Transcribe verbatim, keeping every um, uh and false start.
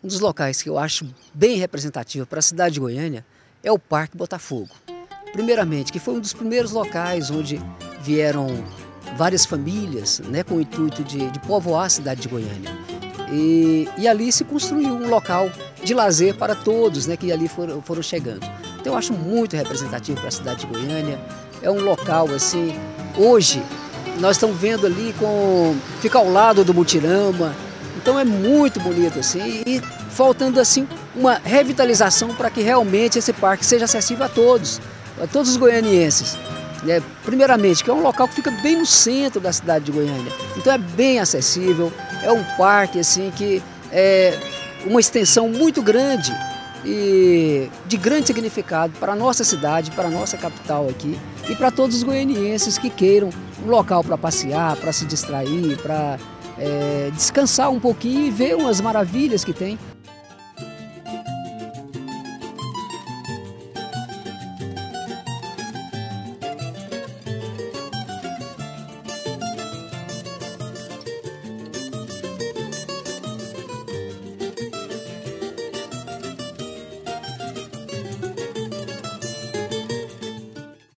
Um dos locais que eu acho bem representativo para a cidade de Goiânia é o Parque Botafogo. Primeiramente, que foi um dos primeiros locais onde vieram várias famílias, né, com o intuito de, de povoar a cidade de Goiânia. E, e ali se construiu um local de lazer para todos, né, que ali foram, foram chegando. Então eu acho muito representativo para a cidade de Goiânia. É um local assim, hoje nós estamos vendo ali, com, fica ao lado do Mutirama, então é muito bonito assim, e faltando assim uma revitalização para que realmente esse parque seja acessível a todos, a todos os goianienses. É, primeiramente, que é um local que fica bem no centro da cidade de Goiânia, então é bem acessível, é um parque assim que é uma extensão muito grande e de grande significado para a nossa cidade, para a nossa capital aqui e para todos os goianienses que queiram um local para passear, para se distrair, para é, descansar um pouquinho e ver umas maravilhas que tem.